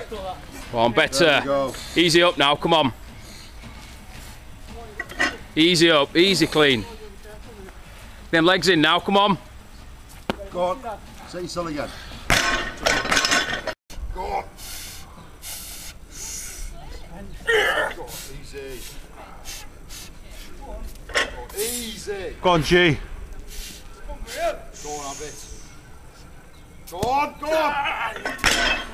Come on, better. Easy up now, come on. Easy up, easy clean. Them legs in now, come on. Go on, set yourself again. Go on. Go on, easy. Go on, easy. Go on, G. Go on, have it. Go on, go on.